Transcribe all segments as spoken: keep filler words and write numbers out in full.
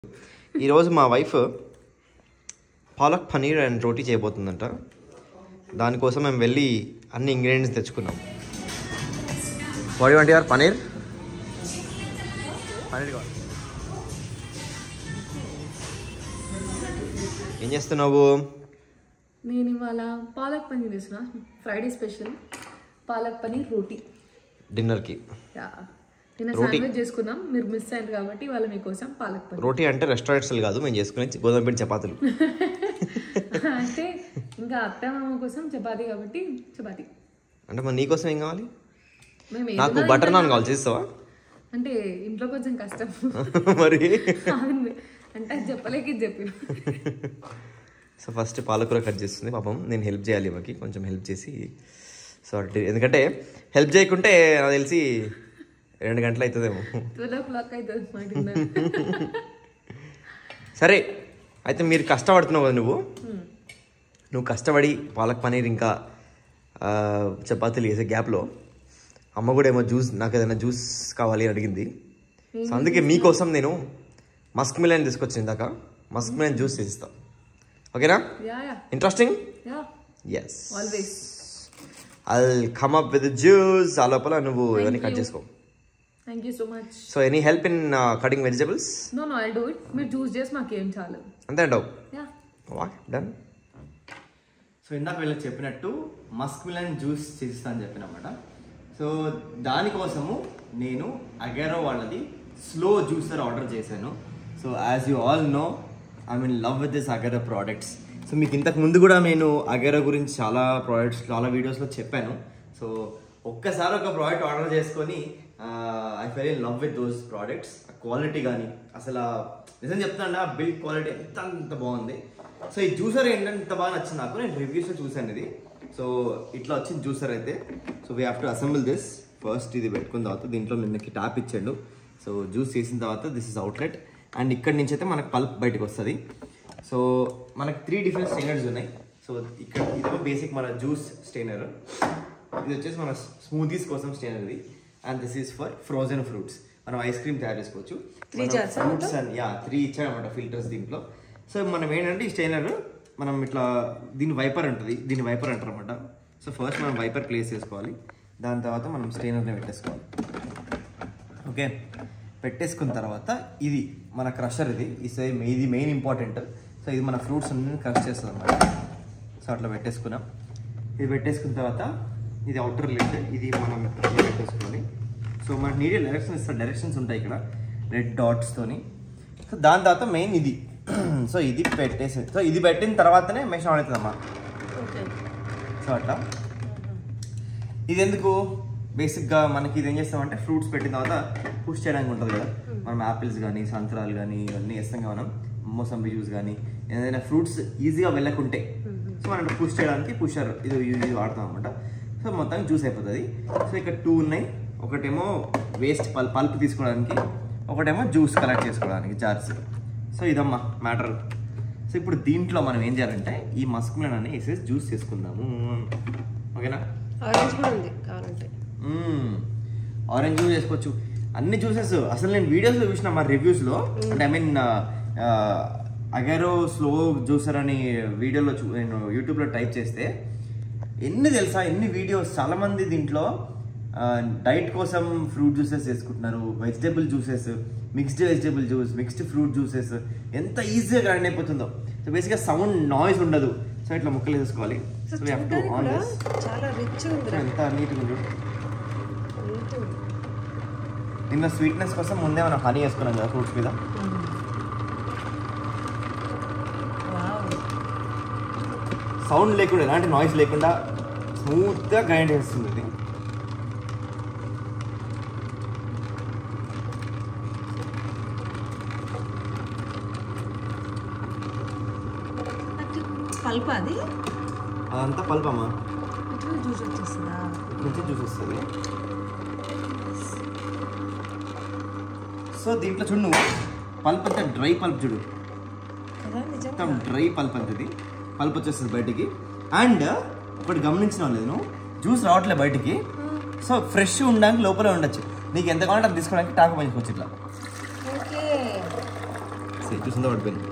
ఈరోజు మా wife palak paneer and roti చేయబోతుందంట. దానికోసం మేము వెళ్ళి అన్ని ఇంగ్రీడియంట్స్ తెచ్చుకున్నాం. What want your paneer paneer కావాలి. ఏం చేస్తున్నావు? నేను ఇవాళ పాలక్ పనీర్ చేసిన ఫ్రైడే స్పెషల్ పాలక్ పనీర్ రోటీ డిన్నర్కి. నిన్న శాండ్విచ్ చేసుకున్నాం, మీరు మిస్ అయ్యారు కాబట్టి ఇవాళ మీకోసం పాలక్ పనీర్. రోటీ అంటే రెస్టారెంట్స్ కాదు, మేము చేసుకునే గోధుమ పిండి చపాతీలు. అంటే ఇంకా అత్త మామ కోసం చపాతీ కాబట్టి చపాతీ. అంటే మరి నీకోసం ఏం కావాలి? మేము నాకు బటర్ నాన్ కావాలి, చేస్తావా? అంటే ఇంట్లో కొంచెం కష్టం మరి అంటే చెప్పలేక ఇది చెప్పి. సో ఫస్ట్ పాలకూర కట్ చేస్తుంది పాపం, నేను హెల్ప్ చేయాలి ఇవ్వకి, కొంచెం హెల్ప్ చేసి. సో ఎందుకంటే హెల్ప్ చేయకుంటే నాకు తెలిసి రెండు గంటలు అవుతుందేమో. ట్వెల్వ్ ఓ క్లాక్ అవుతుంది. సరే అయితే మీరు కష్టపడుతున్నావు కదా, నువ్వు నువ్వు కష్టపడి పాలక్ పనీర్ ఇంకా చపాతీలు వేసే గ్యాప్లో అమ్మ కూడా ఏమో జ్యూస్, నాకు ఏదైనా జ్యూస్ కావాలి అని అడిగింది. సో అందుకే మీకోసం నేను మస్క్ మిలన్ తీసుకొచ్చింది దాకా మస్క్ మిలన్ జ్యూస్ చేసిస్తా. ఓకేనా? Interesting. Yes, always I'll come up with juice. ఆ లోపల నువ్వు ఇవన్నీ కట్ చేసుకో. Thank you so much. So any help in cutting vegetables? No no, I'll do it. మీరు జ్యూస్ చేసి మాకేం చాలు. అంతే అంటావు? Yeah, what done. సో ఇందాక వీళ్ళకి చెప్పినట్టు మస్క్ మిలన్ జ్యూస్ చేసిస్తా అని చెప్పినమాట. సో దానికోసము నేను అగేరో వాళ్ళది స్లో జ్యూసర్ ఆర్డర్ చేశాను. So as you all know, I mean love with this Agaro products. సో మీకు ఇంతకు ముందు కూడా నేను అగేరో గురించి చాలా ప్రోడక్ట్స్ చాలా వీడియోస్లో చెప్పాను. సో ఒక్కసారి ఒక ప్రోడక్ట్ ఆర్డర్ చేసుకొని I fell in love with those products. Quality కానీ అసలు నిజం చెప్తాను, ఆ బిల్డ్ క్వాలిటీ ఎంత అంత బాగుంది. సో ఈ జ్యూసర్ ఏంటంటే ఇంత బాగా నచ్చింది నాకు. నేను రివ్యూస్లో చూసాను ఇది. సో ఇట్లా వచ్చింది జ్యూసర్ అయితే. So we have to assemble this first. ఇది పెట్టుకున్న తర్వాత దీంట్లో నిన్నకి ట్యాప్ ఇచ్చాడు. సో జ్యూస్ చేసిన తర్వాత దిస్ ఇస్ అవుట్లెట్, అండ్ ఇక్కడ నుంచి అయితే మనకు పల్ప్ బయటకు వస్తుంది. సో మనకి త్రీ డిఫరెంట్ స్టెయినర్స్ ఉన్నాయి. సో ఇక్కడ ఇదేమో బేసిక్ మన జ్యూస్ స్టెయినర్, ఇది వచ్చేసి మన స్మూదీస్ కోసం స్టెయినర్ ఇది, and this is for frozen fruits. మనం ఐస్ క్రీమ్ తయారు చేసుకోవచ్చు. ఫ్రూట్స్ అండ్ యా త్రీ ఇచ్చాయన్నమాట ఫిల్టర్స్ దీంట్లో. సో మనం ఏంటంటే ఈ స్టెయినర్ మనం ఇట్లా దీని వైపర్ ఉంటుంది, దీని వైపర్ అంటారు అనమాట. సో ఫస్ట్ మనం వైపర్ ప్లేస్ చేసుకోవాలి, దాని తర్వాత మనం స్టెయినర్ని పెట్టేసుకోవాలి. ఓకే, పెట్టేసుకున్న తర్వాత ఇది మన క్రషర్, ఇది ఇది మెయిన్ ఇంపార్టెంట్. సో ఇది మన ఫ్రూట్స్ అన్ని క్రష్ చేస్తుంది అనమాట. సో అట్లా పెట్టేసుకున్నాం. ఇది పెట్టేసుకున్న తర్వాత ఇది అవుటర్ లిడ్, ఇది మనం పెట్టేసుకోవాలి. సో మనకు నీడెడ్ డైరెక్షన్స్ ఇస్తారు, డైరెక్షన్స్ ఉంటాయి ఇక్కడ రెడ్ డాట్స్తోని. సో దాని తర్వాత మెయిన్ ఇది. సో ఇది పెట్టేసి, సో ఇది పెట్టిన తర్వాతనే మెషిన్ ఆన్ అవుతుంది అమ్మా. సో అట్లా ఇది ఎందుకు బేసిక్గా మనకి ఇది ఏం చేస్తామంటే ఫ్రూట్స్ పెట్టిన తర్వాత పుష్ చేయడానికి ఉంటుంది కదా. మనం యాపిల్స్ కానీ సంత్రాలు కానీ ఇవన్నీ వేస్తాం కదా, మనం మోసంబి జ్యూస్ కానీ ఏదైనా ఫ్రూట్స్ ఈజీగా వెళ్ళకుంటే సో మనం పుష్ చేయడానికి పుషర్ ఇది ఇది వాడతాం అనమాట. సో మొత్తం జ్యూస్ అయిపోతుంది. సో ఇక్కడ టూ ఉన్నాయి, ఒకటేమో వేస్ట్ పల్ పల్ప్ తీసుకోవడానికి, ఒకటేమో జ్యూస్ కలెక్ట్ చేసుకోవడానికి జార్స్. సో ఇదమ్మా మ్యాటర్. సో ఇప్పుడు దీంట్లో మనం ఏం చేయాలంటే ఈ మస్క్ మిలన్ అని వేసేసి జ్యూస్ చేసుకుందాము. ఓకేనా? ఆరెంజ్ కూడా ఉంది కావాలంటే, ఆరెంజ్ జ్యూస్ చేసుకోవచ్చు, అన్ని జ్యూసెస్. అసలు నేను వీడియోస్లో చూసిన మా రివ్యూస్లో, అంటే I mean Agaro slow juicer అని వీడియోలో చూ నేను యూట్యూబ్లో టైప్ చేస్తే ఎన్ని తెలుసా, ఎన్ని వీడియోస్. చాలామంది దీంట్లో డైట్ కోసం ఫ్రూట్ జ్యూసెస్ చేసుకుంటున్నారు, vegetable juices, mixed vegetable juice, mixed fruit juices, ఎంత ఈజీగా గ్రైండ్ అయిపోతుందో. సో బేసిక్గా సౌండ్ నాయిస్ ఉండదు. సో ఇట్లా ముక్కలు వేసుకోవాలి. So we have to on this. చాలా రిచ్ ఉంది, ఎంత నీట్గా ఉంది. నిన్న స్వీట్నెస్ కోసం ముందే మనం హనీ వేసుకున్నాం కదా ఫ్రూట్స్ మీద. సౌండ్ లేకుండా, ఎలాంటి నాయిస్ లేకుండా స్మూత్గా గ్రైండ్ చేస్తుంది ఇది. పల్ప్ అది అదంతా పల్పమ్మా, జ్యూస్ వచ్చేస్తుందా? నుంచి జ్యూస్ వస్తుంది. సో దీంట్లో చూడు నువ్వు పల్ప్ అంతా డ్రై పల్ప్ చూడు, మొత్తం డ్రై పల్ప్ అంత. ఇది పల్ప్ వచ్చేస్తుంది బయటికి. అండ్ ఒకటి గమనించిన లేదు, నువ్వు జ్యూస్ రావట్లే బయటికి. సో ఫ్రెష్ ఉండడానికి లోపలే ఉండొచ్చు. నీకు ఎంత కావాలంటే అది తీసుకోవడానికి టాక్ పంచుకోవచ్చు ఇట్లా. ఓకే, పడిపోతాయి, చూసిందా పడిపోయింది.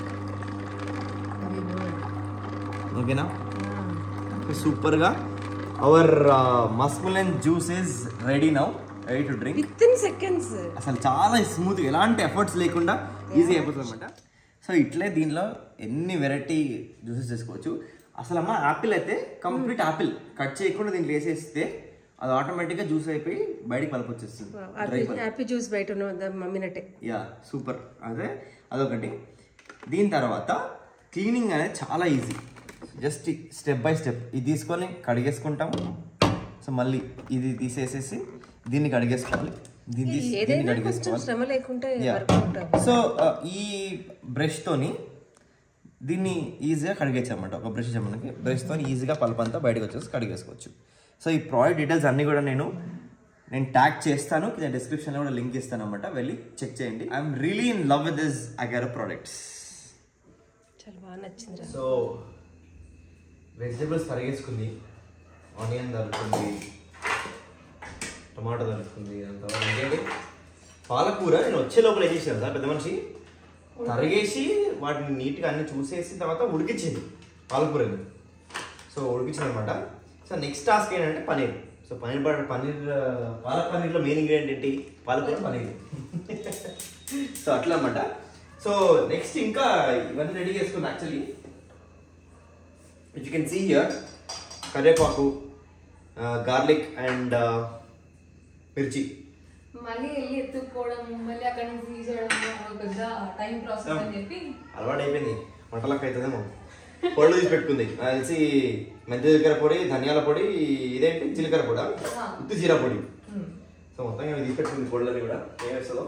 ఓకేనా, సూపర్గా our musk melon juice is ready now, ready to drink within seconds. అసలు చాలా స్మూత్గా ఎలాంటి ఎఫర్ట్స్ లేకుండా ఈజీ అయిపోతుంది అనమాట. సో ఇట్లే దీనిలో ఎన్ని వెరైటీ జ్యూసెస్ చేసుకోవచ్చు. అసలు అమ్మ యాపిల్ అయితే కంప్లీట్ యాపిల్ కట్ చేయకుండా దీంట్లో వేసేస్తే అది ఆటోమేటిక్గా జ్యూస్ అయిపోయి బయటికి పలుపు వచ్చేస్తుంది. హ్యాపీ జ్యూస్ బయట మమ్మినట్టే. Yeah super. అదే అదొకటి. దీని తర్వాత క్లీనింగ్ అనేది చాలా easy, just step by step ఇది తీసుకొని కడిగేసుకుంటాం. సో మళ్ళీ ఇది తీసేసేసి దీన్ని కడిగేసుకోవాలి, దీన్ని దీన్ని కడిగేసుకోవాలి. శ్రమ లేకుంటే సో ఈ బ్రష్ తోని దీన్ని ఈజీగా కడిగేచ్చు అనమాట. ఒక బ్రష్ మనకి బ్రష్ తోని ఈజీగా పల్పంతా బయటకు వచ్చేసి కడిగేసుకోవచ్చు. సో ఈ ప్రోడక్ట్ డీటెయిల్స్ అన్నీ కూడా నేను నేను ట్యాగ్ చేస్తాను, కింద డిస్క్రిప్షన్లో కూడా లింక్ ఇస్తాను అనమాట, వెళ్ళి చెక్ చేయండి. I'm really in love with this Agaro products. చాలా బాగా నచ్చింది. సో వెజిటేబుల్స్ తరిగేసుకుంది, ఆనియన్ తరుగుతుంది, టమాటో తరుగుతుంది, అంతా ఇంకేంటి పాలకూర నేను వచ్చే లోపల ఏం చేశాను సార్, పెద్ద మనిషి తరిగేసి వాటిని నీట్గా అన్ని చూసేసి తర్వాత ఉడికించింది పాలకూరని. సో ఉడికించింది అనమాట. సో నెక్స్ట్ టాస్క్ ఏంటంటే పనీర్. సో పనీర్ బటర్ పనీర్ పాలక్ పనీర్లో మెయిన్ ఇంగ్రీడియంట్ ఏంటి, పాలకూర పనీర్. సో అట్లా అనమాట. సో నెక్స్ట్ ఇంకా ఇవన్నీ రెడీ చేసుకుంది. Actually you can see here కరివేపాకు, గార్లిక్ అండ్ మిర్చి. మళ్ళీ వెళ్ళి ఎత్తుక్కోవడం, మళ్ళీ అక్కడ నుంచి తీసేయడం పెద్ద టైం ప్రాసెస్ అని చెప్పి అలవాటు అయిపోయింది. వంటలకు అవుతుందేమో. పొడులు తీసి పెట్టుకుంది నాకు తెలిసి, మెంతి జీలకర్ర పొడి, ధనియాల పొడి, ఇదేంటి జీలకర్ర పొడి, ఉత్తి జీరా పొడి. సో మొత్తంగా తీసి పెట్టుకుంది పొడులని కూడా. ఏం వేస్తుందో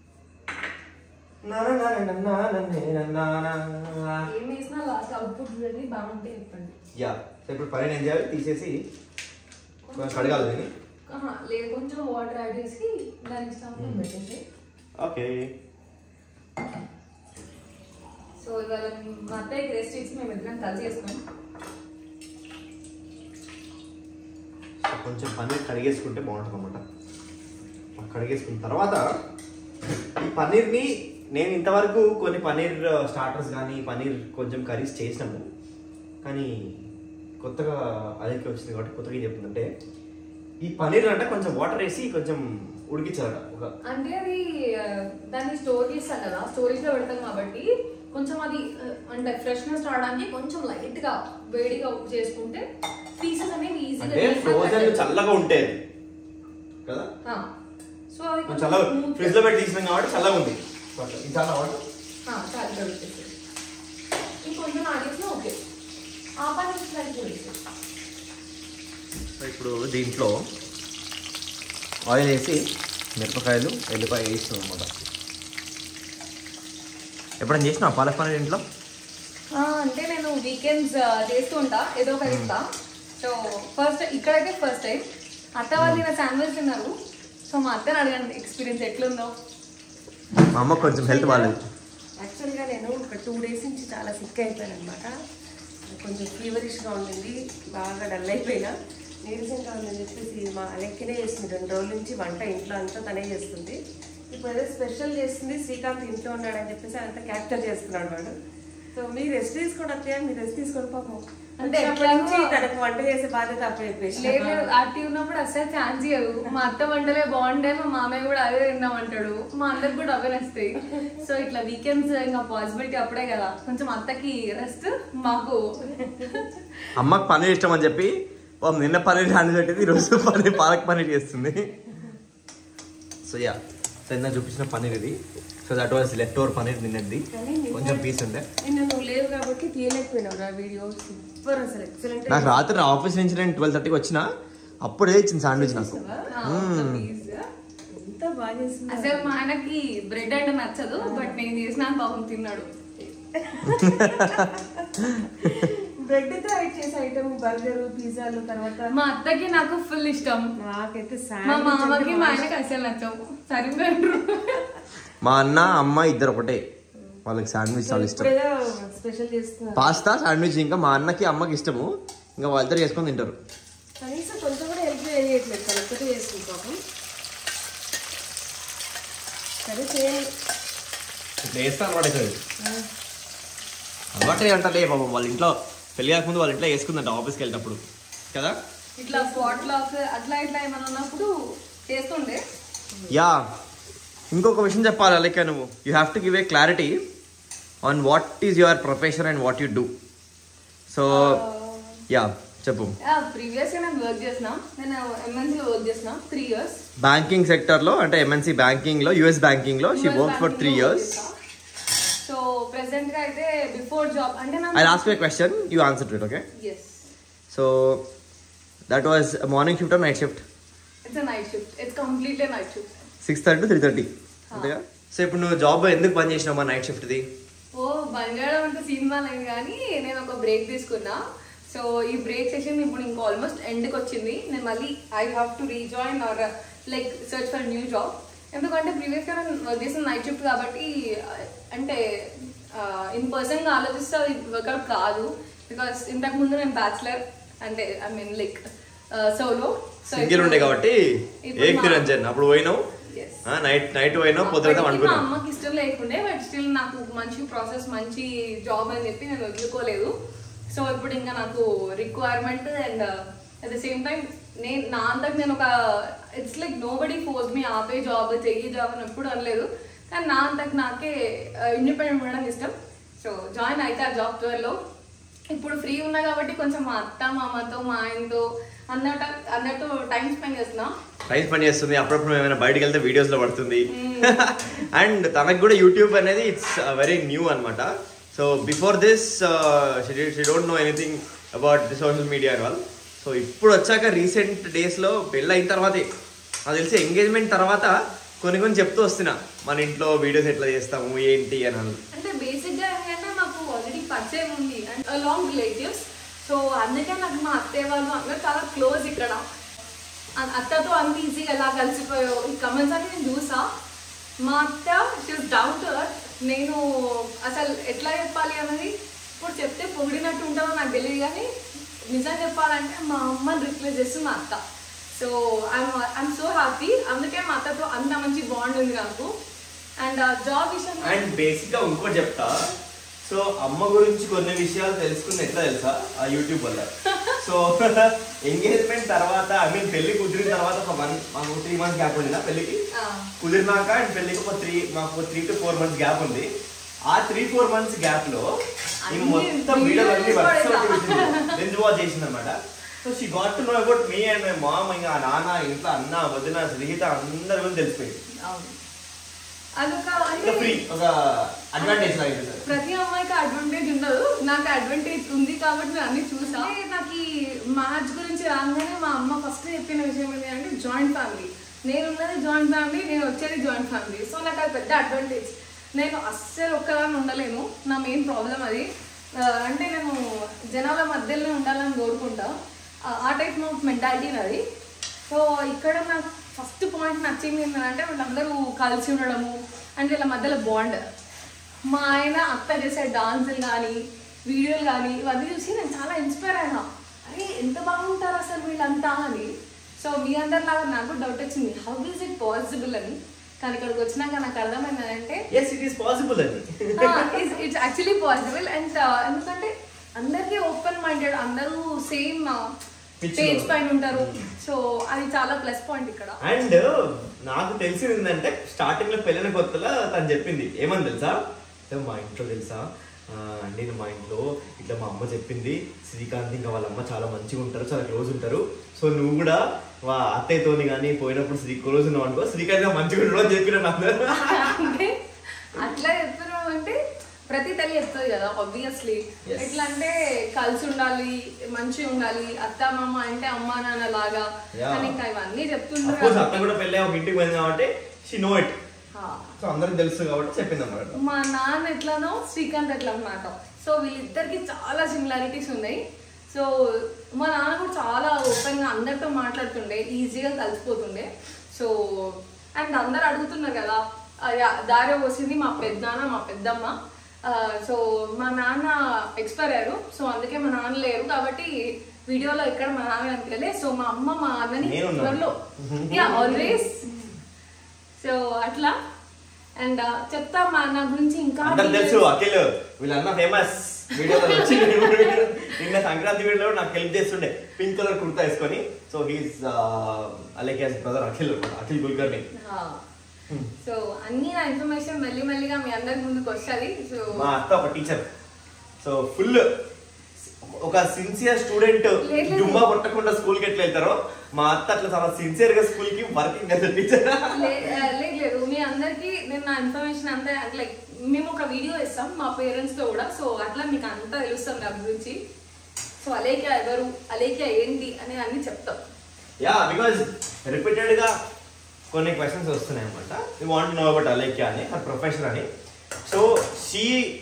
ఏం వేసినా లాస్ట్ అవుట్పుట్ చూడండి బాగుంటే చెప్పండి. యా. సో ఇప్పుడు పని ఏం చేయాలి, తీసేసి కడగాలి దీన్ని. లేదు కొంచెం వాటర్ యాడ్ చేసి దానికి స్టవ్ పెట్టేసి. ఓకే. సో ఇవాళ మా అత్తయ్యకి రెస్ట్ ఇచ్చి మేము ఇద్దరం కలిసి చేసుకున్నాం. కొంచెం పన్నీర్ కడిగేసుకుంటే బాగుంటుంది అన్నమాట. కడిగేసుకున్న తర్వాత ఈ పన్నీర్ని నేను ఇంతవరకు కొన్ని పన్నీర్ స్టార్టర్స్ కానీ పన్నీర్ కొంచెం కర్రీస్ చేసినాము, కానీ కొత్తగా అదేకి వచ్చింది కాబట్టి కొత్తగా ఏం చెప్తుందంటే ఈ పన్నీర్ అంటే కొంచెం వాటర్ వేసి కొంచెం ఉడికించాలట. ఒక అంటే అది దాన్ని స్టోర్ చేస్తాం కదా, స్టోరేజ్ లో పెడతాం కాబట్టి కొంచెం అది అంటే ఫ్రెష్నెస్ రావడానికి కొంచెం లైట్ గా వేడిగా చేసుకుంటే పీసెస్ అనేవి ఈజీగా అంటే ఫ్రోజన్ చల్లగా ఉంటాయి కదా. సో అది చల్లగా ఫ్రిడ్జ్ లో పెట్టి తీసినాం కాబట్టి చల్లగా ఉంది. చాలా వాటర్ చాలా కడుగుతుంది. ఇంకొంచెం ఆడియన్స్ ఓకే ఆ పని ఇప్పుడు దీంట్లో ఆయిల్ వేసి మిరపకాయలు ఎల్లిపాయ వేస్తున్నాం అనమాట. ఎప్పుడైనా చేసినా పాలక్ పన్నీర్ ఇంట్లో? అంటే నేను వీకెండ్స్ చేస్తూ ఉంటా, ఏదో ఒక ఇస్తా. సో ఫస్ట్ ఇక్కడైతే ఫస్ట్ టైం అత్త వాళ్ళు నా శాండ్విచ్ తిన్నారు. సో మా అత్తని అడగండి ఎక్స్పీరియన్స్ ఎట్లుందో. మా అమ్మ కొంచెం హెల్త్ బాగాలేదు. యాక్చువల్గా నేను ఒక టూ డేస్ నుంచి చాలా సిక్ అయిపోయాను అనమాట. కొంచెం ఫీవరిష్గా ఉండింది, బాగా డల్ అయిపోయినా, నీరసంగా ఉందని చెప్పేసి మా అలెక్కినే చేస్తుంది. రెండు రోజుల నుంచి వంట ఇంట్లో అంతా తనే చేస్తుంది. ఇప్పుడు ఏదో స్పెషల్ చేస్తుంది, శ్రీకాంత్ ఇంట్లో ఉన్నాడని చెప్పేసి అంతా క్యాప్చర్ చేస్తున్నాడు వాడు. సో మీరు రెస్ట్ తీసుకోండి అత్తయ్య, మీరు రెస్ట్ తీసుకోండి పాపం. అంటే తనకు వంట చేసే బాధ్యత అప్పచెప్పేసి యాక్టివ్ ఉన్నప్పుడు అసలు ఛాన్స్ ఇవ్వదు. మా అత్త వంటలే బాగుంటాయి, మా మామయ్య కూడా అదే తిందామంటాడు, మా అందరికి కూడా అవే నస్తాయి. సో ఇట్లా వీకెండ్స్ ఇంకా పాసిబిలిటీ అప్పుడే కదా, కొంచెం అత్తకి రెస్ట్, మాకు అమ్మకి పన్నీర్ ఇష్టం అని చెప్పి నిన్న పన్నీర్ హ్యాండ్ పెట్టింది, ఈరోజు పన్నీర్ పాలక్ పన్నీర్ చేస్తుంది. సో యా, నిన్న చూపించిన పన్నీర్ ఇది. So that was left over paneer నిన్నది, కొంచెం పీస్ ఉండే. నిన్న నువ్వు లేవు కాబట్టి తీయలేకపోయినావు నా వీడియో. సూపర్ అసలు ఎక్సలెంట్. నాకు రాత్రి ఆఫీస్ నుంచి నేను ట్వెల్వ్ థర్టీకి వచ్చిన అప్పుడే ఇచ్చింది శాండ్విచ్ నాకు. ఎంత బాగా చేసింది. అసలు మా ఆయనకి బ్రెడ్ అంటే నచ్చదు, బట్ నేను చేసిన పాపం తిన్నాడు. బ్రెడ్ తో యాడ్ చేసే ఐటమ్ బర్గర్, పిజ్జాలు, తర్వాత మా అత్తకి నాకు ఫుల్ ఇష్టం. నాకైతే మా మామకి మా ఆయనకి అసలు నచ్చవు. సరిగ్గా మా అన్న అమ్మ ఇద్దరు ఒకటే, వాళ్ళకి శాండ్విచ్ చాలా ఇష్టం. స్పెషల్ చేస్తున్నారు పాస్తా శాండ్విచ్, ఇంకా మా అన్నకి అమ్మకి ఇష్టము, ఇంకా వాళ్ళిద్దరు చేసుకొని తింటారు. కనీసం కొంచెం కూడా హెల్ప్ చేయట్లేదు, కరెక్ట్గా చేస్తుంది పాపం. సరే చేయండి. వేస్తా అలవాటు అవుతుంది. అలవాటు అంటలే పాపం వాళ్ళ ఇంట్లో పెళ్లి కాకముందు వాళ్ళ ఇంట్లో వేసుకుందంట ఆఫీస్కి వెళ్ళినప్పుడు కదా. ఇట్లా స్పాట్ లాక్ అట్లా ఇట్లా ఏమైనా ఉన్నప్పుడు చేస్తుండే. యా ఇంకొక విషయం చెప్పాలి అలెక్క, నువ్వు you have to give a clarity on what is your profession and what you do. So yeah చెప్పు. ప్రీవియస్ గా నేను వర్క్ చేసిన, నేను ఎంఎన్సీ లో వర్క్ చేసిన త్రీ ఇయర్స్ బ్యాంకింగ్ సెక్టర్ లో, అంటే ఎంఎన్సీ బ్యాంకింగ్ లో, యుఎస్ బ్యాంకింగ్ లో she work for three years. So present గా అయితే బిఫోర్ జాబ్ అంటే I ask you a question, you answer it. Okay, yes. So that was morning shift or night shift? It's night shift, it's completely night shift. Six thirty to three thirty అంతేగా. So ఇప్పుడు నువ్వు job ఎందుకు బంద్ చేసినావు మా night షిఫ్ట్ది? ఓ బంద్ చేయడం అంటే cinema లేదు కానీ నేను ఒక బ్రేక్ తీసుకున్నా. సో ఈ బ్రేక్ సెషన్ ఇప్పుడు ఇంకా ఆల్మోస్ట్ ఎండ్కి వచ్చింది. నేను మళ్ళీ I have to rejoin or like search for new job. ఎందుకంటే ప్రీవియస్గా నేను వర్క్ చేసిన నైట్ షిఫ్ట్ కాబట్టి అంటే ఇన్ పర్సన్గా ఆలోచిస్తే అది వర్కౌట్ కాదు. బికాస్ ఇంతకు ముందు నేను బ్యాచులర్ అంటే I mean like solo single ఉండే కాబట్టి ఏక్ నిరంజన్ అప్పుడు పోయినావు నైట్ నైట్ పోయినావు పొద్దున మా అమ్మకి ఇష్టం లేకుండే, బట్ స్టిల్ నాకు మంచి ప్రాసెస్ మంచి జాబ్ అని చెప్పి నేను వదులుకోలేదు. సో ఇప్పుడు ఇంకా నాకు requirement and at the same time నేను నా అంతకు నేను ఒక it's like nobody force me ఆపే జాబ్ చెయ్యి జాబ్ అని ఎప్పుడు అనలేదు. కానీ నా అంతకు నాకే ఇండిపెండెంట్ ఉండడం ఇష్టం. సో జాయిన్ అయితే ఆ జాబ్ త్వరలో. ఇప్పుడు ఫ్రీ ఉన్నా కాబట్టి కొంచెం మా అత్త మామతో మా ఆయనతో అన్నట్టు అన్నట్టు టైం స్పెండ్ చేస్తున్నా. టైం స్పెండ్ చేస్తుంది, అప్పుడప్పుడు ఏమైనా బయటకు వెళ్తే వీడియోస్ లో పడుతుంది. అండ్ తనకు కూడా యూట్యూబ్ అనేది ఇట్స్ వెరీ న్యూ అనమాట. So before this she don't know anything about the social media and all. So ఇప్పుడు వచ్చాక రీసెంట్ డేస్లో పెళ్ళి అయిన తర్వాతే నాకు తెలిసి ఎంగేజ్మెంట్ తర్వాత కొన్ని కొన్ని చెప్తూ వస్తున్నా మన ఇంట్లో వీడియోస్ ఎట్లా చేస్తాము ఏంటి అని. అంటే బేసిక్గా ఏంటంటే మాకు ఆల్రెడీ పరిచయం ఉంది అండ్ లాంగ్ రిలేటివ్స్. సో అందుకే నాకు మా అత్తయ్య వాళ్ళు అందరూ చాలా క్లోజ్. ఇక్కడ అత్తతో అంత ఈజీగా ఎలా కలిసిపోయో ఈ కమెంట్స్ అని నేను చూసా. మా అత్త షీస్ డౌన్ టు ఎర్త్. నేను అసలు ఎట్లా చెప్పాలి అన్నది ఇప్పుడు చెప్తే పొగిడినట్టు ఉంటుందో నాకు తెలియదు, కానీ నిజం చెప్పాలంటే మా అమ్మని రిప్లేస్ చేస్తుంది మా అత్త. So I'm I'm so happy. అందుకే మా అత్తతో అంత మంచి బాండ్ ఉంది నాకు. అండ్ జాబ్ విషయం అండ్ బేసిక్గా ఇంకోటి చెప్తా. సో అమ్మ గురించి కొన్ని విషయాలు తెలుసుకున్న ఎట్లా తెలుసా ఆ యూట్యూబ్ వల్ల. సో ఎంగేజ్మెంట్ తర్వాత ఐ మీన్ పెళ్లి కుదిరిన తర్వాత ఒక వన్ మాకు త్రీ మంత్స్ గ్యాప్ ఉంది. పెళ్లికి కుదిరినాక అండ్ పెళ్లికి ఒక త్రీ మాకు three to four months gap ఉంది. ఆ త్రీ ఫోర్ మంత్స్ గ్యాప్ లో ఈ మొత్తం వీడియోలు అన్ని బింజ్ వాచ్ చేసింది అనమాట. So she got to know about me and my mom. ఇంకా నాన్న ఇంట్లో అన్న వదిన శ్రీహిత అందరి గురించి తెలిసిపోయింది. అదొక ప్రతి అమ్మాయికి అడ్వాంటేజ్ ఉండదు, నాకు అడ్వాంటేజ్ ఉంది కాబట్టి నేను అన్ని చూసా. నాకు ఈ మ్యాచ్ గురించి రాగానే మా అమ్మ ఫస్ట్ చెప్పిన విషయం ఏంటి అంటే జాయింట్ ఫ్యామిలీ. నేను ఉన్నది జాయింట్ ఫ్యామిలీ, నేను వచ్చేది జాయింట్ ఫ్యామిలీ. సో నాకు అది పెద్ద అడ్వాంటేజ్. నేను అస్సలు ఒక్కదాన్ని ఉండలేను, నా మెయిన్ ప్రాబ్లం అది. అంటే నేను జనాల మధ్యలోనే ఉండాలని కోరుకుంటా, ఆ టైప్ ఆఫ్ మెంటాలిటీ నాది. సో ఇక్కడ నాకు ఫస్ట్ పాయింట్ నచ్చింది ఏంటంటే వీళ్ళందరూ కలిసి ఉండడము అంటే వీళ్ళ మధ్యలో బాండ్. మా ఆయన అత్త చేసే డాన్సులు కానీ వీడియోలు కానీ ఇవన్నీ చూసి నేను చాలా ఇన్స్పైర్ అయినా. అరే ఎంత బాగుంటారు అసలు వీళ్ళంతా అని. సో మీ అందరిలాగా నాకు డౌట్ వచ్చింది హౌ ఈజ్ ఇట్ పాసిబుల్ అని. కానీ ఇక్కడికి వచ్చినాక నాకు అర్థమైంది అంటే ఇట్స్ పాసిబుల్ అని. It's actually possible. అండ్ ఎందుకంటే అందరికీ ఓపెన్ మైండెడ్, అందరూ సేమ్ పేజ్ పైన ఉంటారు. సో అది చాలా ప్లస్ పాయింట్ ఇక్కడ. అండ్ నాకు తెలిసింది ఏంటంటే స్టార్టింగ్ లో పెళ్ళిన కొత్తలో తను చెప్పింది ఏమని తెలుసా, మా ఇంట్లో తెలుసా నేను మా ఇంట్లో ఇట్లా మా అమ్మ చెప్పింది శ్రీకాంత్ ఇంకా వాళ్ళ అమ్మ చాలా మంచిగా ఉంటారు, చాలా క్లోజ్ ఉంటారు. సో నువ్వు కూడా మా అత్తయ్యతోని కానీ పోయినప్పుడు శ్రీ క్లోజ్ ఉన్నావు అనుకో, శ్రీకాంత్ మంచిగా ఉండవు అని చెప్పిన నాకు. అంటే అట్లా చెప్తున్నావు అంటే ప్రతి తల్లి చెప్తుంది కదా ఆబ్వియస్లీ. ఎట్లా అంటే కలిసి ఉండాలి, మంచిగా ఉండాలి, అత్త మామ అంటే అమ్మ నాన్న లాగా అని ఇంకా ఇవన్నీ చెప్తుంటారు. ఇంటికి పోయింది కాబట్టి అందరికి తెలుసు కాబట్టి చెప్పింది అన్నమాట. మా నాన్న ఎట్లానో శ్రీకాంత్ ఎట్లా అన్నమాట. సో వీళ్ళిద్దరికి చాలా సిమిలారిటీస్ ఉన్నాయి. సో మా నాన్న కూడా చాలా ఓపెన్ గా అందరితో మాట్లాడుతుండే, ఈజీగా కలిసిపోతుండే. సో అండ్ అందరు అడుగుతున్నారు కదా దారి వచ్చింది మా పెద్దనాన్న మా పెద్దమ్మ. సో మా నాన్న ఎక్స్పైర్ అయ్యారు, సో అందుకే మా నాన్న లేరు కాబట్టి వీడియోలో ఎక్కడ మా నాన్న కనిపించలే. సో మా అమ్మ మా అన్నని త్వరలో ఆల్వేస్. సో అట్లా అండ్ చెప్తా మా నా గురించి ఇంకా అందరు తెలుసు అఖిల్ వీళ్ళన్నా ఫేమస్ వీడియోలో వచ్చి నిన్న సంక్రాంతి వీడియోలో నాకు హెల్ప్ చేస్తుండే పింక్ కలర్ కుర్తా వేసుకొని. So he's Alekhya's brother Akhil Akhil Kulkarni. So అన్ని నా ఇన్ఫర్మేషన్ మెల్లి మెల్లిగా మీ అందరి ముందుకు వస్తుంది. సో మా అత్త ఒక టీచర్. సో ఫుల్ ఒక సిన్సియర్ స్టూడెంట్ డుమ్మా కొట్టకుండా స్కూల్ కి ఎట్లా వెళ్తారో మా అత్త అట్లా చాలా సిన్సియర్ గా స్కూల్ కి వర్కింగ్ యాజ్ టీచర్. లేదు మీ అందరికి నేను నా ఇన్ఫర్మేషన్ అంతా లైక్ మేము ఒక వీడియో ఇస్తాం మా పేరెంట్స్ తో కూడా. సో అట్లా మీకు అంతా తెలుస్తాం నా గురించి. సో అలేఖ్య ఎవరు, అలేఖ్య ఏంటి అనేది అన్ని చెప్తాం. యా బికాజ్ రిపీటెడ్ గా కొన్ని క్వశ్చన్స్ వస్తున్నాయి అనమాట. You want know about Alekhya అని, హర్ ప్రొఫెషన్ అని. So she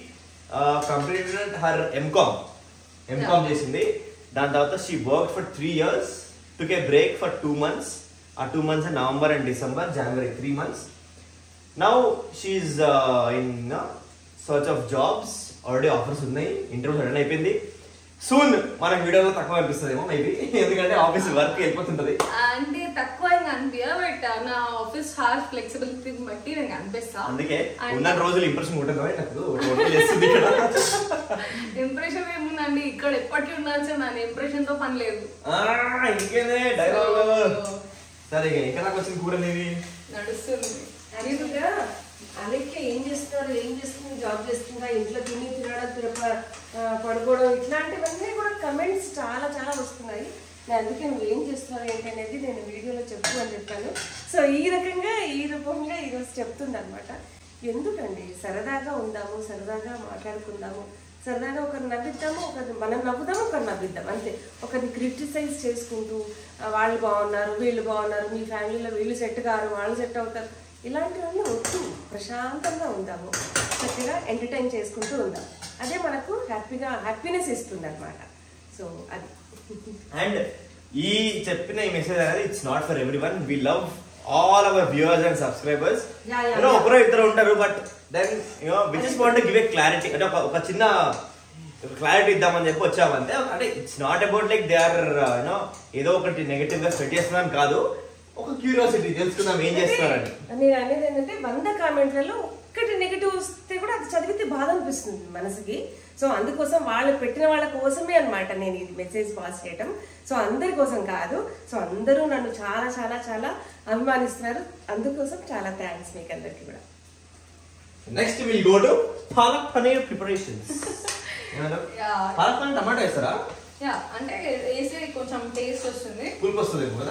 completed her MCom MCom చేసింది. దాని తర్వాత she work for three years, took a break for two months. ఆ two months November and December, January three months. Now she's in search of jobs. Already offers ఉన్నాయి, interview attend అయిపోయింది. Soon మనకు వీడియోలో తక్కువ అనిపిస్తుందేమో మేబీ, ఎందుకంటే office work వెళ్ళిపోతుంటది. అంటే తక్కువ ఇంకా అనిపించ బట్ నా ఆఫీస్ హార్స్ ఫ్లెక్సిబిలిటీ బట్టి నేను అనిపిస్తా. అందుకే ఉన్న రోజులు ఇంప్రెషన్ ఉంటుంది నాకు. ఇంప్రెషన్ ఏముందండి, ఇక్కడ ఎప్పటికీ ఉండాల్సిన నా ఇంప్రెషన్ తో పని లేదు. ఇంకేనే డైలాగ్. సరే ఇంకా నాకు వచ్చిన కూర అనేది నడుస్తుంది. అదేవిధంగా అలేఖ్య ఏం చేస్తున్నారు, ఏం చేస్తుంది, జాబ్ చేస్తుందా, ఇంట్లో తిని తినడం, తిరప పడుకోవడం, ఇట్లాంటివన్నీ కూడా కమెంట్స్ చాలా చాలా వస్తున్నాయి. నేను అందుకే నువ్వు ఏం చేస్తున్నావు ఏంటి అనేది నేను వీడియోలో చెప్పు అని చెప్పాను. సో ఈ రకంగా ఈ రూపంగా ఈరోజు చెప్తుంది అనమాట. ఎందుకండి సరదాగా ఉందాము, సరదాగా మాట్లాడుకుందాము, సరదాగా ఒకరిని నవ్విద్దాము, ఒకరిని మనం నవ్వుదాము, ఒకరిని నవ్విద్దాం అంతే. ఒకరిని క్రిటిసైజ్ చేసుకుంటూ వాళ్ళు బాగున్నారు, వీళ్ళు బాగున్నారు, మీ ఫ్యామిలీలో వీళ్ళు సెట్ కారు, వాళ్ళు సెట్ అవుతారు, ఇలాంటివన్నీ వద్దు. ప్రశాంతంగా ఉందాము, చక్కగా ఎంటర్టైన్ చేసుకుంటూ ఉందాం. అదే మనకు హ్యాపీగా హ్యాపీనెస్ ఇస్తుంది అనమాట. సో అది. అండ్ ఈ చెప్పిన ఈ మెసేజ్ అనేది it's not for everyone. We love all our viewers and subscribers. You know ఒకరో ఇద్దరు ఉంటారు, but then you know we just want to give a clarity. అంటే ఒక చిన్న క్లారిటీ ఇద్దామని చెప్పి వచ్చామంతే. అంటే it's not about like they are you know ఏదో ఒకటి నెగటివ్ గా స్ప్రెడ్ చేస్తున్నాం కాదు, ఒక క్యూరియాసిటీ తెలుసుకుందాం ఏం చేస్తున్నారని. నేను అనేది ఏంటంటే వంద కామెంట్లలో ఒక్కటి నెగిటివ్ వస్తే కూడా అది చదివితే బాధ అనిపిస్తుంది మనసుకి. సో అందుకోసం వాళ్ళు పెట్టిన వాళ్ళ కోసమే అనమాట నేను ఇది మెసేజ్ పాస్ చేయటం. సో అందరి కోసం కాదు. సో అందరూ నన్ను చాలా చాలా చాలా అభిమానిస్తున్నారు, అందుకోసం చాలా థ్యాంక్స్ మీకు అందరికి కూడా. Next will go to palak paneer preparations. Palak paneer tomato వేస్తారా? యా అంటే వేసి కొంచెం టేస్ట్ వస్తుంది, పులుపు వస్తుంది కదా.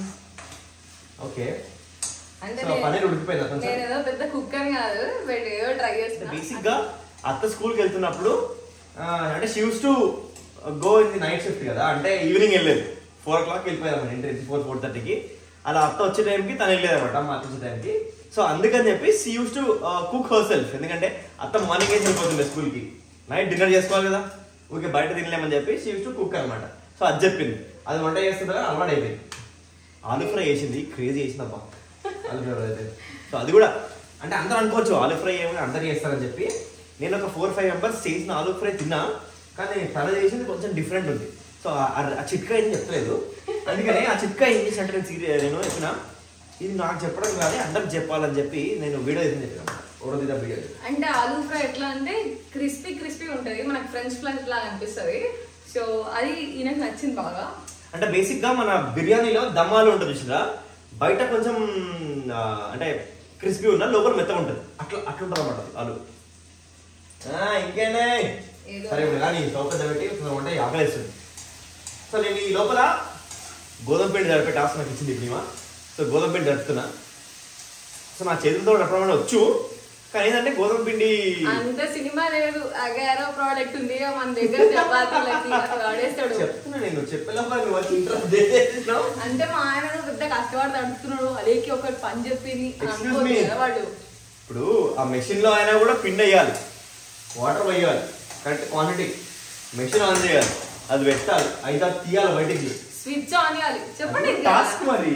ఓకే అంటే పనీర్ ఉడికిపోయిందా కొంచెం? నేను ఏదో పెద్ద కుక్ అని కాదు, బట్ ఏదో ట్రై చేస్తున్నా. బేసిక్ గా అత్త స్కూల్కి వెళ్తున్నప్పుడు అంటే she used to go in the night shift కదా, అంటే ఈవినింగ్ వెళ్ళేది. ఫోర్ ఓ క్లాక్ వెళ్ళిపోయాము ఇంటి, ఫోర్ ఫోర్ థర్టీకి అలా అత్త వచ్చే టైంకి తను వెళ్ళేది అనమాట, మా అత్త వచ్చే టైంకి. సో అందుకని చెప్పి she used to cook herself. ఎందుకంటే అత్త మార్నింగ్ వేసి వెళ్ళిపోతుండే స్కూల్కి, నైట్ డిన్నర్ చేసుకోవాలి కదా, ఊరికే బయట తినలేమని చెప్పి షీ యూస్ టు కుక్ అనమాట. సో అది చెప్పింది, అది వంట చేస్తుందా అలవాటు అయిపోయింది. ఆలూ ఫ్రై చేసింది, క్రేజీ చేసిందబ్బా ఆలూ ఫ్రై అయితే. సో అది కూడా అంటే అందరూ అనుకోవచ్చు ఆలూ ఫ్రై ఏమైనా అందరు చేస్తారని చెప్పి. నేను ఒక ఫోర్ ఫైవ్ మెంబర్స్ చేసిన ఆలూ ఫ్రై తిన్నా, కానీ తన చేసింది కొంచెం డిఫరెంట్ ఉంది. సో ఆ చిట్కా ఏం చెప్పలేదు, అందుకని ఆ చిట్కా ఏం చేసినట్టు నేను సీరియస్ నేను చెప్పిన ఇది నాకు చెప్పడం కానీ అందరికి చెప్పాలని చెప్పి నేను వీడియో చేసి చెప్పిన ఓడో వీడియో. అంటే ఆలూ ఫ్రై ఎట్లా అంటే క్రిస్పీ క్రిస్పీ ఉంటుంది, మనకు ఫ్రెంచ్ ఫ్రైస్ లాగా అనిపిస్తుంది. సో అది ఈయనకు నచ్చింది బాగా. అంటే బేసిక్ గా మన బిర్యానీలో దమ్మాలు ఉంటుంది చూసిరా, బయట కొంచెం అంటే క్రిస్పీ ఉన్న లోపల మెత్తగా ఉంటుంది, అట్లా అట్లా ఉంటుంది అన్నమాట ఆలు. ఇంకేనే సరే కానీ లోపల పెట్టి అంటే ఆకలేస్తుంది. సో నేను ఈ లోపల గోధుమ పిండి జరిపే టాస్క్ నాకు ఇచ్చింది ఇప్పుడు. సో గోధుమ పిండి జరుపుతున్నా. సో నా చేతులతో నడపడం వచ్చు, కానీ ఏంటంటే గోధుమ పిండి అంత సినిమా లేదు, అగారో ప్రోడక్ట్ ఉంది మన దగ్గర, వాడేస్తాడు. చెప్తున్నా నేను చెప్పేలోపల నువ్వు వచ్చి ఇంట్రెస్ట్ అంటే మా ఆయన పెద్ద కష్టపడి నడుపుతున్నాడు, అదేకి ఒకటి పని చెప్పింది వాడు. ఇప్పుడు ఆ మెషిన్ లో అయినా కూడా పిండి వేయాలి, వాటర్ వేయాలి, కరెక్ట్ క్వాంటిటీ, మెషిన్ ఆన్ చేయాలి, అది పెట్టాలి, అయితే తీయాలి బయటికి, స్విచ్ ఆన్ చేయాలి. చెప్పండి టాస్క్ మరి.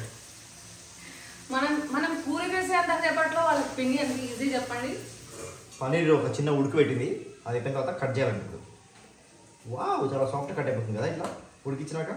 మనం మనం కూర వేసేంత సేపట్లో వాళ్ళకి పిండి ఎంత ఈజీ చెప్పండి. పన్నీర్ ఒక చిన్న ఉడికి పెట్టింది, అది అయిపోయిన తర్వాత కట్ చేయాలండి. వావ్ చాలా సాఫ్ట్ కట్ అయిపోతుంది కదా ఇట్లా ఉడికించినాక,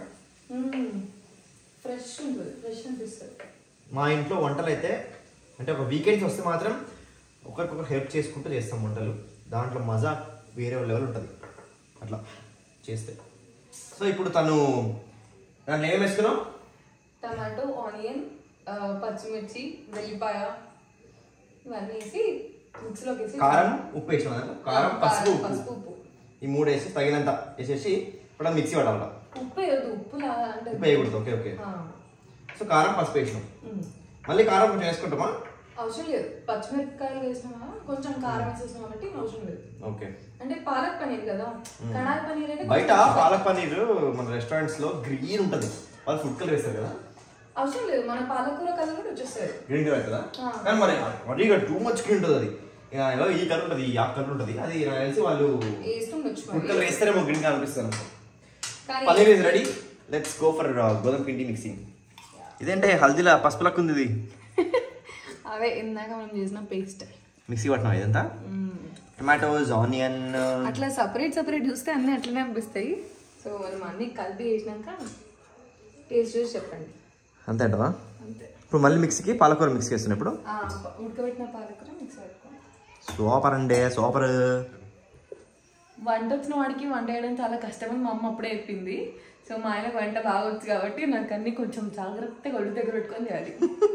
ఫ్రెష్ ఉంటుంది, ఫ్రెష్ అనిపిస్తుంది. మా ఇంట్లో వంటలు అయితే అంటే ఒక వీకెండ్స్ వస్తే మాత్రం ఒకరికొకరు హెల్ప్ చేసుకుంటూ చేస్తాం వంటలు. దాంట్లో మజా వేరే లెవెల్ ఉంటుంది అట్లా చేస్తే. సో ఇప్పుడు తను దాంట్లో ఏం వేసుకున్నావు? టమాటో, ఆనియన్, పచ్చిమిర్చి, వెల్లిపాయ ఇవన్నీ వేసి మిక్సీలోకి వేసి కారం, ఉప్పు వేసిన కారం, పసుపు, పసుపు, ఉప్పు ఉప్పు ఈ మూడు వేసి తగినంత వేసేసి ఇప్పుడు మిక్సీ పడాలి. ఉప్పు వేయదు, ఉప్పు లాగా అంటే ఉప్పు వేయకూడదు. Okay okay. సో కారం, పసుపు వేసినాం. మళ్ళీ కారం కొంచెం వేసుకుంటామా? అవసరం లేదు. పచ్చిమిరపకాయలు వేసినామా కొంచెం కారం వేసేసినాం కాబట్టి అవసరం లేదు. ఓకే. అంటే పాలక్ పనీర్ కదా, కడాయి పనీర్ అంటే బయట పాలక్ పనీర్ మన రెస్టారెంట్స్ లో గ్రీన్ ఉంటుంది, వాళ్ళు ఫుడ్ కలర్ వేస్తారు కదా. అవసరం లేదు, మన పాలకూర కలర్ కూడా వచ్చేస్తుంది గ్రీన్ కలర్ కదా. కానీ మరి మరీ టూ మచ్ గ్రీన్ ఉంటుంది. అది ఇలా ఈ కలర్ ఉంటుంది, ఈ ఆ కలర్ ఉంటుంది. అది నాకు తెలిసి వాళ్ళు ఫుడ్ కలర్ వేస్తారేమో గ్రీన్ కలర్ అనిపిస్తుంది. Paneer is ready. Let's go for godhuma pindi mixing. ఇదేంటే హల్దీలా పసుపు లక్ ఉంది ఇది. అవే ఇందాక మనం చేసిన పేస్ట్ మిక్సీ పట్టినా ఇదంతా. టమాటోస్, ఆనియన్ అట్లా సపరేట్ సపరేట్ చూస్తే అన్ని అట్లనే అనిపిస్తాయి. సో మనం అన్ని కలిపి వేసినాక టేస్ట్ చూసి చెప్పండి. అంతే అంటవా? అంతే. ఇప్పుడు మళ్ళీ మిక్సీకి పాలకూర మిక్స్ చేస్తున్నా. ఇప్పుడు ఉడకబెట్టిన పాలకూర మిక్స్ పెట్టుకోండి. సూపర్ అండి, సూపర్. వంట వచ్చిన వాడికి వంట వేయడం చాలా కష్టమని మా అమ్మ అప్పుడే చెప్పింది. సో మా ఆయన వంట బాగా వచ్చు కాబట్టి నాకు అన్ని కొంచెం జాగ్రత్తగా ఒళ్ళు దగ్గర పెట్టుకొని చేయాలి.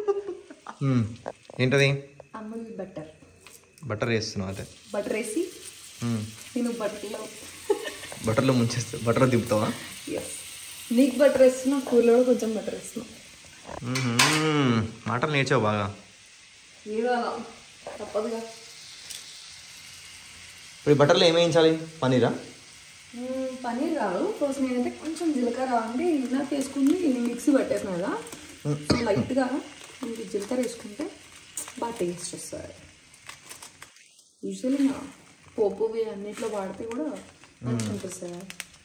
ఏంటది? అమూల్ బటర్. బటర్ వేస్తున్నావు? అదే బటర్ వేసి నేను బటర్లో బటర్లో ముంచేస్తా. బటర్లో దింపుతావా? ఎస్. నీకు బటర్ వేస్తున్నా, కూరలో కూడా కొంచెం బటర్ వేస్తున్నా. మాటలు నేర్చావు బాగా. ఏదో తప్పదుగా. ఇప్పుడు బటర్లో ఏం వేయించాలి? పనీరా? పనీర్ కాదు. ఫస్ట్ నేనైతే కొంచెం జీలకర్ర అంటే ఇందాక వేసుకుని మిక్సీ పట్టేసిన కదా, సో లైట్గా మనకి జీలకర్ర వేసుకుంటే బాగా టేస్ట్ వస్తుంది. యూజువల్లీ పోపు అన్నిట్లో వాడితే కూడా మంచిగా అనిపిస్తుంది.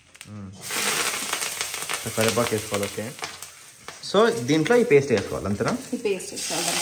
కరివేపాకు వేసుకోవాలి. ఓకే. సో దీంట్లో ఈ పేస్ట్ వేసుకోవాలి అంతేనా? ఈ పేస్ట్ వేసుకోవాలి.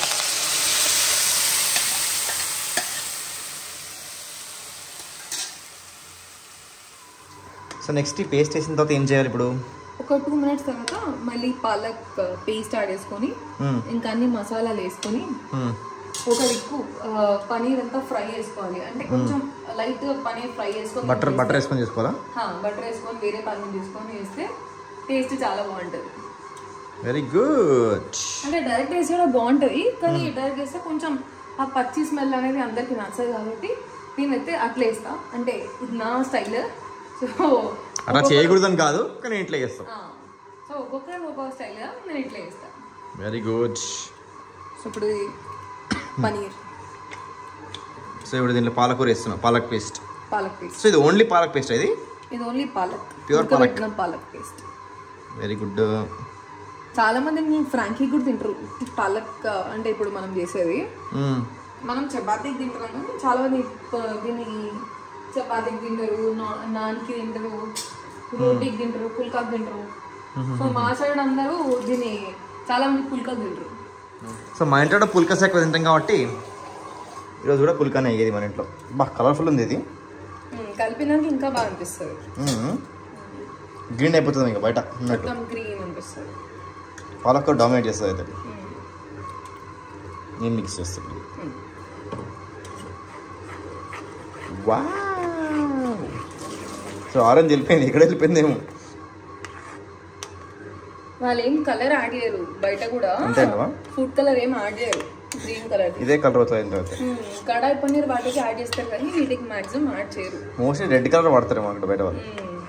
సో నెక్స్ట్ ఈ పేస్ట్ వేసిన తర్వాత ఏం చేయాలి ఇప్పుడు? ఒక టూ మినిట్స్ తర్వాత మళ్ళీ పాలక్ పేస్ట్ యాడ్ చేసుకొని ఇంకా అన్ని మసాలాలు వేసుకొని ఒక దిక్కు పనీర్ అంతా ఫ్రై చేసుకోవాలి. అంటే కొంచెం లైట్ గా పనీర్ ఫ్రై చేసుకొని బటర్ బటర్ వేసుకొని చేసుకోవాలా? బటర్ వేసుకొని వేరే పనీర్ తీసుకొని వేస్తే టేస్ట్ చాలా బాగుంటుంది. Very good. అంటే డైరెక్ట్ వేసి కూడా బాగుంటుంది, కానీ డైరెక్ట్ వేస్తే కొంచెం ఆ పచ్చి స్మెల్ అనేది అందరికి నచ్చదు కాబట్టి నేనైతే అట్లా వేస్తా. అంటే ఇది నా స్టైల్. సో అలా చేయకూడదని కాదు, కానీ ఇట్లా చేస్తాం. సో ఒక్కొక్కరు ఒక్కొక్క స్టైల్గా నేను ఇట్లా చేస్తాను. Very good. సో ఇప్పుడు పనీర్. సో ఇప్పుడు దీంట్లో పాలకూర వేస్తున్నాం, palak paste. Palak paste. So ఇది ఓన్లీ పాలక్ పేస్ట్? ఇది ఇది only palak, pure palak. Palak paste. Very good. చాలా మంది ఫ్రాంకీ కూడా తింటారు పాలక్. అంటే ఇప్పుడు మనం చేసేది మనం చపాతీకి తింటాము, చాలా మంది దీన్ని చపాతీకి తింటారు, నాన్కి తింటారు, రోటీకి తింటారు, పుల్కాకి తింటారు. సో మా సైడ్ అందరూ దీన్ని చాలా మంది పుల్కాకి తింటారు. సో మా ఇంట్లో పుల్కా ఎక్కువ తింటాం కాబట్టి ఈరోజు కూడా పుల్కానే అయ్యేది మన ఇంట్లో. బాగా కలర్ఫుల్ ఉంది ఇది. కలిపినాక ఇంకా బాగా అనిపిస్తుంది. గ్రీన్ అయిపోతుంది ఇంకా బయట ఉన్నట్టు. గ్రీన్ అనిపిస్తుంది. పాలకూర డామినేట్ చేస్తుంది అయితే. నేను మిక్స్ చేస్తాను. వావ్. సో ఆరెంజ్ వెళ్ళిపోయింది, ఇక్కడ వెళ్ళిపోయిందేమో. వాళ్ళు ఏం కలర్ యాడ్ చేయరు బయట కూడా. ఫుడ్ కలర్ ఏం యాడ్ చేయరు, గ్రీన్ కలర్ ఇదే కలర్ అవుతుంది. కడాయి పన్నీర్ వాటికి యాడ్ చేస్తారు కానీ వీటికి మాక్సిమం యాడ్ చేయరు. మోస్ట్లీ రెడ్ కలర్ వాడతారేమో అక్కడ బయట వాళ్ళు.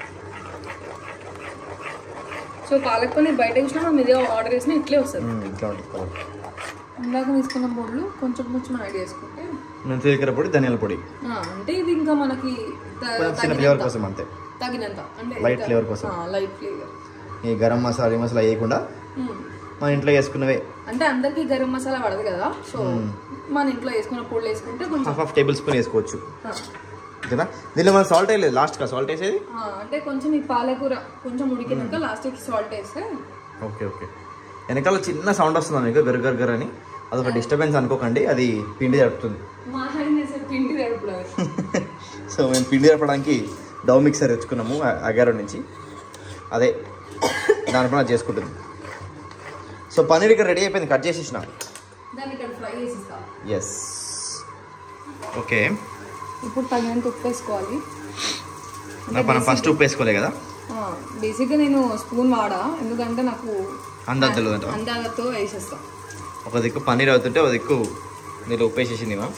సో పాలక్ పన్నీర్ బయట చూసినా మనం ఇదే ఆర్డర్ చేసినా ఇట్లే వస్తుంది. ఇట్లా ఉంటుంది కలర్. ఇందాక తీసుకున్న పొడులు కొంచెం కొంచెం యాడ్ చేసుకుంటే జీలకర్ర పొడి, ధనియాల పొడి. అంటే ఇది ఇంకా మనకి ఫ్లేవర్ కోసం అంతే, తగినంత. అంటే లైట్ ఫ్లేవర్ కోసం. Light flavour. ఈ గరం మసాలా మసాలా వేయకుండా మన ఇంట్లో వేసుకున్నవే. అంటే అందరికి గరం మసాలా పడదు కదా, సో మన ఇంట్లో వేసుకున్న పొడి వేసుకుంటే కొంచెం హాఫ్ హాఫ్ టేబుల్ స్పూన్ వేసుకోవచ్చు కదా. దీనిలో మనం సాల్ట్ వేయలేదు, లాస్ట్ కా సాల్ట్ వేసేది. అంటే కొంచెం ఈ పాలకూర కొంచెం ఉడికినాక లాస్ట్కి సాల్ట్ వేస్తే. Okay okay. వెనకాల చిన్న సౌండ్ వస్తుంది మీకు గర్ గర్ గర్ అని, అదొక డిస్టర్బెన్స్ అనుకోకండి, అది పిండి జరుపుతుంది. పిండి జరపడం. సో మేము పిండి జరపడానికి డౌ మిక్సర్ తెచ్చుకున్నాము అగారో నుంచి, అదే దానిపైన చేసుకుంటుంది. సో పన్నీర్ ఇక్కడ రెడీ అయిపోయింది, కట్ చేసేసిన. ఎస్. ఓకే, ఇప్పుడు తగినంత ఉప్పు వేసుకోవాలి. మనం ఫస్ట్ ఉప్పు వేసుకోలే కదా. బేసిక్గా నేను స్పూన్ వాడా, ఎందుకంటే నాకు అందాజలు అంట అందాజతో వేసేస్తాం. ఒక దిక్కు పన్నీర్ అవుతుంటే ఒక దిక్కు మీరు ఉప్పు వేసేసింది మా.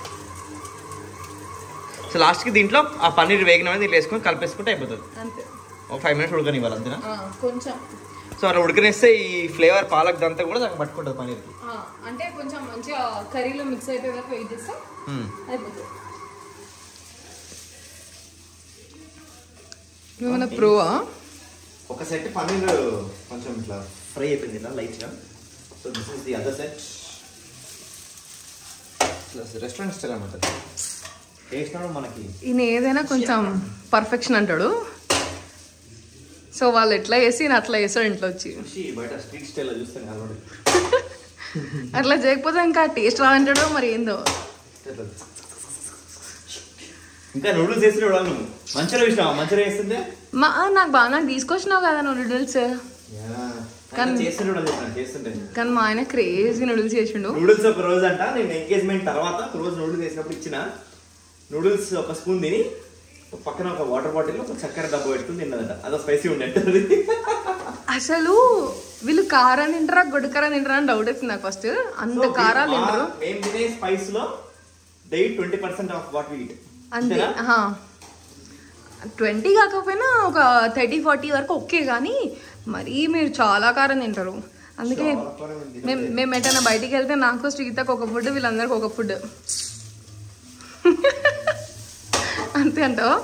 సో లాస్ట్కి దీంట్లో ఆ పన్నీర్ వేగిన దీంట్లో వేసుకొని కలిపేసుకుంటే అయిపోతుంది. అంతే, ఒక ఫైవ్ మినిట్స్ ఉడకనివ్వాలి అంతేనా. కొంచెం సో అలా ఉడకనేస్తే ఈ ఫ్లేవర్ పాలక్ దంతా కూడా దానికి పట్టుకుంటుంది పన్నీర్కి. అంటే కొంచెం మంచిగా కర్రీలో మిక్స్ అయిపోయే వరకు వెయిట్ చేస్తాం, అయిపోతుంది. ఏమన్నా ప్రోవా ఒక సెట్ పన్నీర్ కొంచెం ఇట్లా ఫ్రై అయిపోయింది ఇలా లైట్గా. So this is the other set. Restaurant style అనమాట. టేస్ట్ మనకి ఈయన ఏదైనా కొంచెం పర్ఫెక్షన్ అంటాడు. సో వాళ్ళు ఎట్లా వేసి నేను అట్లా వేసాడు ఇంట్లో వచ్చి. బయట స్ట్రీట్ స్టైల్ చూస్తాను ఆల్రెడీ. అట్లా చేయకపోతే ఇంకా టేస్ట్ రాదంటాడో మరి ఏందో. ఇంకా నూడిల్స్ వేసి చూడాలి నువ్వు. మంచిగా వేసినావా? మంచిగా వేస్తుందే మా నాకు బాగా నాకు తీసుకొచ్చినావు కదా నూడిల్స్. కానీ మా ఆయన క్రేజీ నూడిల్స్ చేసిండు. నూడిల్స్ ఒక రోజు అంట నేను ఎంగేజ్మెంట్ తర్వాత ఒక రోజు నూడిల్స్ వేసినప్పుడు ఇచ్చిన నూడిల్స్ ఒక స్పూన్ తిని పక్కన ఒక వాటర్ బాటిల్ ఒక చక్కెర డబ్బా పెట్టుకుని తిన్నదట. అదో స్పైసీ ఉండేది. అసలు వీళ్ళు కారం తింటారా గొడ్డుకారం తింటారా అని డౌట్ వచ్చింది నాకు ఫస్ట్. అంత కారాలు తింటారు. మేము తినే స్పైస్ లో they eat twenty percent of what we eat. అంతే, ట్వంటీ కాకపోయినా ఒక థర్టీ ఫార్టీ వరకు ఓకే, కానీ మరీ మీరు చాలా కారం తింటారు. అందుకే మేము మేము ఎటైనా బయటికి వెళ్తే నాకు శ్రీతకు ఒక ఫుడ్, వీళ్ళందరికి ఒక ఫుడ్. అంతే అంటావా?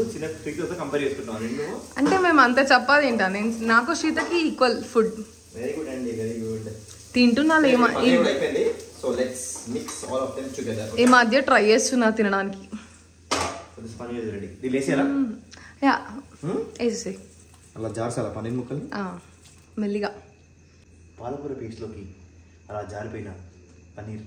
అంటే మేము అంత చెప్పా తింటా నేను. నాకు శ్రీతకి ఈక్వల్ ఫుడ్ తింటున్నా. ఈ మధ్య ట్రై చేస్తున్నా తినడానికి. అలా జార్సాల పన్నీర్ ముక్కలు మెల్లిగా పాలకూర పేస్ట్లోకి అలా జారిపోయిన పన్నీర్.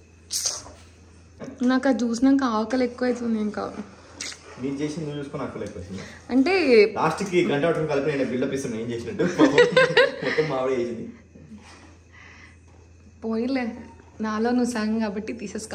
నాకు అది చూసినాక ఆకలి ఎక్కువ అవుతుంది. ఇంకా నేను చేసి నువ్వు చూసుకొని ఆకలి ఎక్కువ అవుతుంది అంటే లాస్ట్కి గంట పట్టుకుని కలిపి నేను బిల్డప్ ఇస్తాను ఏం చేసినట్టు. మొత్తం మావిడ చేసింది. పోయిలే, నాలో నువ్వు సాంగ్ కాబట్టి తీసేసుకో.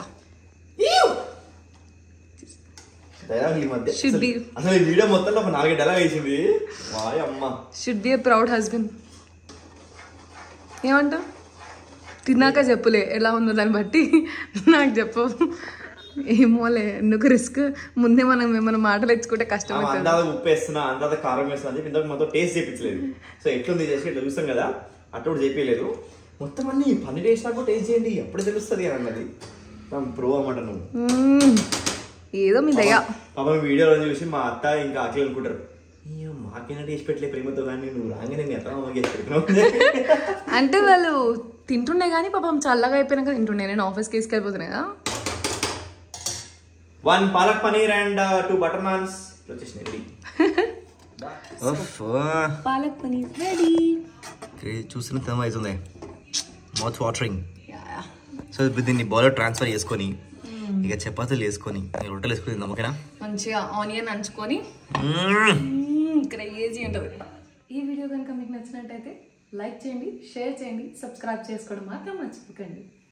డైలాగ్ ఈ మధ్య షుడ్ బి అసలు ఈ వీడియో మొత్తంలో ఒక నాలుగైదు డైలాగ్ వేసింది. వాయ్ అమ్మ. Should be a proud husband. ఏమంటావు? తిన్నాక చెప్పులే ఎలా ఉందో దాన్ని బట్టి నాకు చెప్పు. ఏమోలే, ఎందుకు రిస్క్. ముందే మనం ఏమైనా మాటలు తెచ్చుకుంటే కష్టం. అందాక ఉప్పు వేస్తున్నా, అందాక కారం వేస్తున్నా అని చెప్పి ఇంతకు మొత్తం టేస్ట్ చేయించలేదు. సో ఎట్లుంది చేసి ఇట్లా చూస్తాం కదా, అటు చేయలేదు. మొత్తం అన్ని పన్నీర్ వేసినాక టేస్ట్ చేయండి అప్పుడే తెలుస్తుంది అని అన్నది. ప్రో అన్నమాట నువ్వు. ఏదో మీ దయ. పాపం వీడియోలో చూసి మా అత్త ఇంకా అట్లా అనుకుంటారు, మాకైనా టేస్ట్ పెట్టలే ప్రేమతో, కానీ నువ్వు రాగానే నీ అత్త మాకు చేసి పెట్టినావు అంటే వాళ్ళు తింటుండే కానీ పాపం చల్లగా అయిపోయినాక తింటుండే. నేను ఆఫీస్కి తీసుకెళ్ళిపోతున్నాయి కదా. One palak paneer and two butter naans వచ్చేసినాయి. పాలక్ పనీర్ రెడీ. చూస్తున్న తినమ అవుతుంది, మౌత్ వాటరింగ్. సో దీన్ని బౌల్లో ట్రాన్స్ఫర్ చేసుకొని ఇక చపాతీలు వేసుకొని రొట్టెలు వేసుకొని తిందాం. ఓకేనా? మంచిగా ఆనియన్ అంచుకొని క్రేజీ ఉంటుంది. ఈ వీడియో కనుక మీకు నచ్చినట్టయితే లైక్ చేయండి, షేర్ చేయండి, సబ్స్క్రైబ్ చేసుకోవడం మాత్రం మర్చిపోకండి.